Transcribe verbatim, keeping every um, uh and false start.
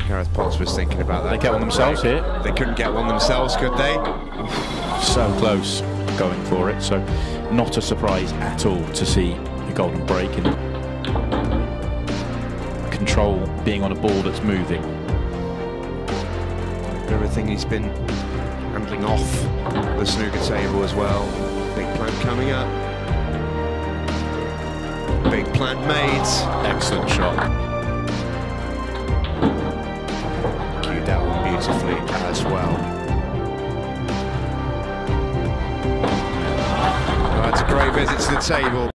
Gareth Potts was thinking about that. They get one themselves here. They couldn't get one themselves, could they? So close going for it, so not a surprise at all to see the golden break and control being on a ball that's moving. Everything he's been handling off the snooker table as well. Big plan coming up. Big plan made. Excellent shot. Cued that one beautifully as well. Well, that's a great visit to the table.